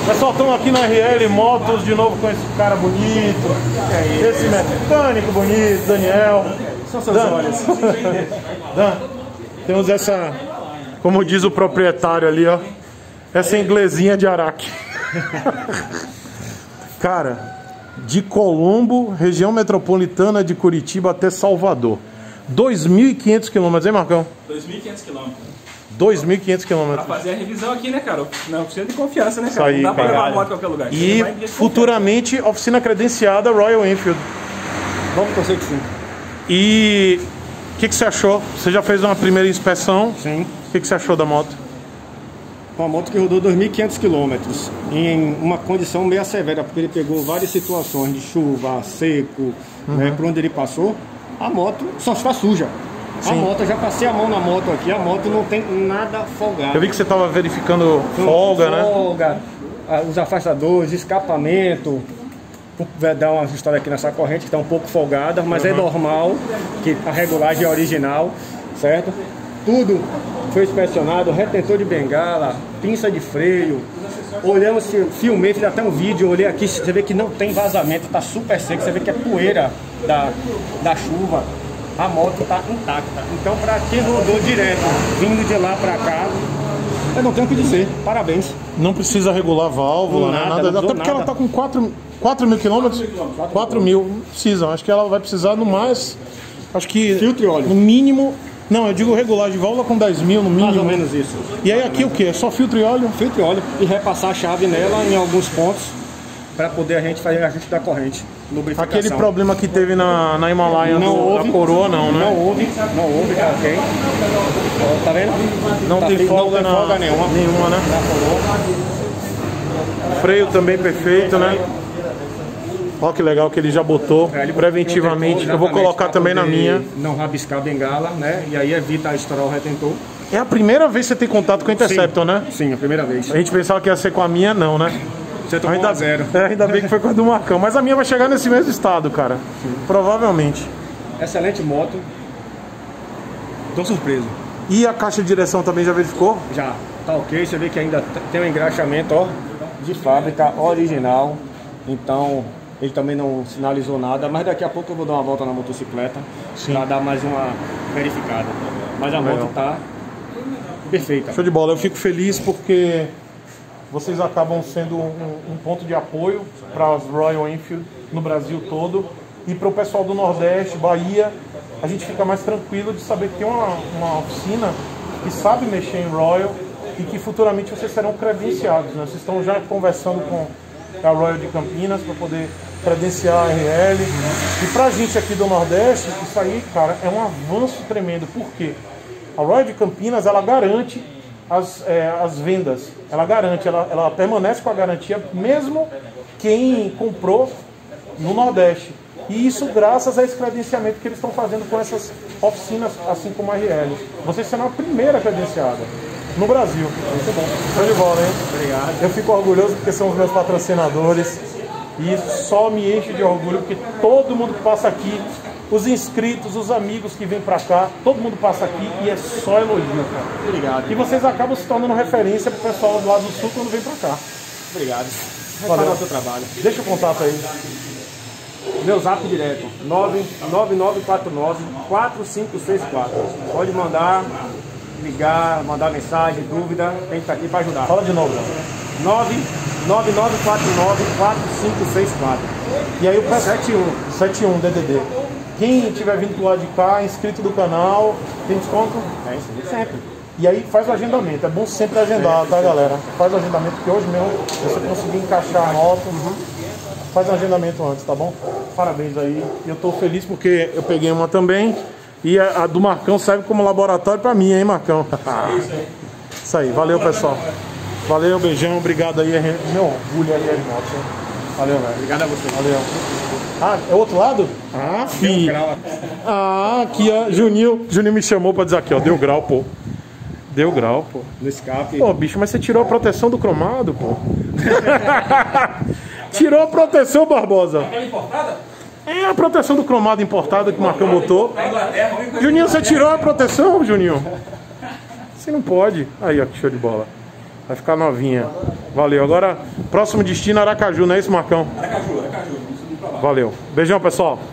Pessoal, estamos aqui na RL Motos de novo com esse cara bonito, esse mecânico bonito, Daniel. São seus olhos. Dan, temos essa, como diz o proprietário ali, ó, essa inglesinha de Araque. Cara, de Colombo, região metropolitana de Curitiba até Salvador. 2.500 quilômetros, hein, Marcão? 2.500 quilômetros. 2.500 quilômetros. Pra fazer a revisão aqui, né, cara? Na oficina de confiança, né, cara? Isso aí, não dá pra cara. levar a moto em qualquer lugar. E futuramente, oficina credenciada Royal Enfield. Vamos torcer que sim. E o que você achou? Você já fez uma primeira inspeção? Sim. O que você achou da moto? Uma moto que rodou 2.500 quilômetros em uma condição meio severa, porque ele pegou várias situações de chuva, seco, né, por onde ele passou. A moto só está suja. Sim. A moto, eu já passei a mão na moto aqui, a moto não tem nada folgado. Eu vi que você estava verificando folga, né? Folga, os afastadores, escapamento. Vai dar uma ajustada aqui nessa corrente que está um pouco folgada, mas é normal, que a regulagem é original, certo? Tudo foi inspecionado, retentor de bengala, pinça de freio. Olhamos, filmei, fiz até um vídeo, olhei aqui, você vê que não tem vazamento, está super seco, você vê que é poeira da chuva. A moto está intacta. Então, para quem rodou direto, vindo de lá para cá, eu não tenho o que dizer. Parabéns. Não precisa regular válvula, Nada, nada. Até porque ela está com 4 mil quilômetros. 4 mil. Não precisa. Acho que ela vai precisar no mais. Acho que. Filtro e óleo. No mínimo. Não, eu digo regular de válvula com 10 mil no mínimo. Mais ou menos isso. E aí aqui o que? É só filtro e óleo? Filtro e óleo. E repassar a chave nela em alguns pontos para poder a gente fazer ajuste da corrente. Lubrificação. Aquele problema que teve na Himalaia da coroa, não, né? Não houve, tá ok. Tá vendo? Não tem folga nenhuma. Nenhuma, né? Na coroa. Freio também perfeito, né? Olha que legal que ele já botou preventivamente. Eu vou colocar também na minha. Não rabiscar a bengala, né? E aí evita estourar o retentor. É a primeira vez que você tem contato com a Interceptor, né? Sim, a primeira vez. A gente pensava que ia ser com a minha, não, né? Você tomou Ainda 1-0. Ainda bem que foi com a do Marcão. Mas a minha vai chegar nesse mesmo estado, cara. Sim. Provavelmente. Excelente moto. Tô surpreso. E a caixa de direção também já verificou? Já. Tá ok. Você vê que ainda tem um engraxamento, ó, de fábrica, original. Então, ele também não sinalizou nada. Mas daqui a pouco eu vou dar uma volta na motocicleta para dar mais uma verificada. Mas a moto tá perfeita. Show de bola. Eu fico feliz porque vocês acabam sendo um ponto de apoio para as Royal Enfield no Brasil todo. E para o pessoal do Nordeste, Bahia, a gente fica mais tranquilo de saber que tem uma oficina que sabe mexer em Royal e que futuramente vocês serão credenciados, né? Vocês estão já conversando com a Royal de Campinas para poder credenciar a RL. E para a gente aqui do Nordeste, isso aí, cara, é um avanço tremendo. Por quê? A Royal de Campinas, ela garante as vendas, ela garante, ela permanece com a garantia mesmo quem comprou no Nordeste. E isso graças a esse credenciamento que eles estão fazendo com essas oficinas, assim como a RL. Vocês serão a primeira credenciada no Brasil. Muito bom. Show de bola, hein? Obrigado. Eu fico orgulhoso porque são os meus patrocinadores e só me enche de orgulho porque todo mundo que passa aqui, os inscritos, os amigos que vêm pra cá, todo mundo passa aqui e é só elogio, cara. Obrigado. E vocês acabam se tornando referência pro pessoal do lado do sul quando vem pra cá. Obrigado. Valeu. Vai o seu trabalho. Deixa o contato aí. Meu zap direto, 99949-4564. Pode mandar, ligar, mandar mensagem, dúvida, tem que estar aqui para ajudar. Fala de novo. 99949-4564. E aí o 71 DDD. Quem estiver vindo do lado de cá, inscrito do canal, tem desconto? É isso, sempre. E aí faz o agendamento, é bom sempre agendar, tá, galera? Faz o agendamento, porque hoje mesmo você conseguir encaixar a moto, faz o agendamento antes, tá bom? Parabéns aí. Eu tô feliz porque eu peguei uma também e a do Marcão serve como laboratório pra mim, hein, Marcão? Isso aí, valeu, pessoal. Valeu, beijão, obrigado aí. Meu orgulho aí, moto, hein? Valeu, velho. Obrigado a você. Valeu. Ah, é o outro lado? Ah, filho. Ah, aqui, ó. Juninho me chamou pra dizer aqui, ó. Deu grau, pô. Deu grau, pô. No escape. Pô, bicho, mas você tirou a proteção do cromado, pô. Tirou a proteção, Barbosa. Aquela importada? É a proteção do cromado importada que o Marcão botou. Juninho, você tirou a proteção, Juninho? Você não pode. Aí, ó, que show de bola. Vai ficar novinha. Valeu. Agora, próximo destino Aracaju, não é isso, Marcão? Aracaju. Vamos subir pra lá. Valeu. Beijão, pessoal.